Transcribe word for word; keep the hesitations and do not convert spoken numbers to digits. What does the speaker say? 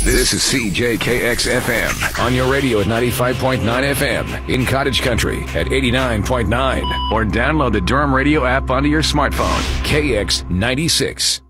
This is C J K X F M on your radio at ninety-five point nine F M, in Cottage Country at eighty-nine point nine, or download the Durham radio app onto your smartphone. K X ninety-six.